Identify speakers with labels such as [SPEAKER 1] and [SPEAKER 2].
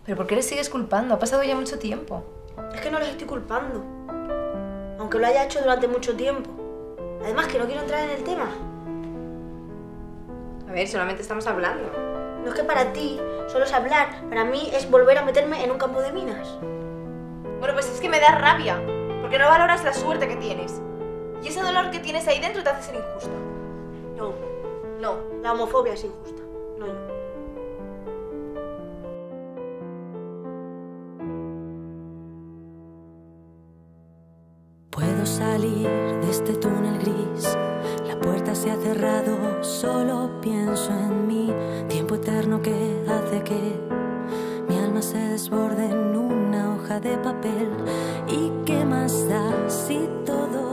[SPEAKER 1] ¿Pero por qué les sigues culpando? Ha pasado ya mucho tiempo.
[SPEAKER 2] Es que no les estoy culpando, aunque lo haya hecho durante mucho tiempo. Además, que no quiero entrar en el tema.
[SPEAKER 1] A ver, solamente estamos hablando.
[SPEAKER 2] No es que para ti solo es hablar, para mí es volver a meterme en un campo de minas.
[SPEAKER 1] Bueno, pues es que me da rabia, porque no valoras la suerte que tienes. Y ese dolor que tienes ahí dentro te hace ser injusta.
[SPEAKER 2] No,
[SPEAKER 1] No.
[SPEAKER 2] la homofobia es injusta, no yo.
[SPEAKER 3] Puedo salir de este túnel gris, la puerta se ha cerrado, solo pienso en mí, tiempo eterno que hace que mi alma se desborde en una hoja de papel. ¿Y qué más da si todo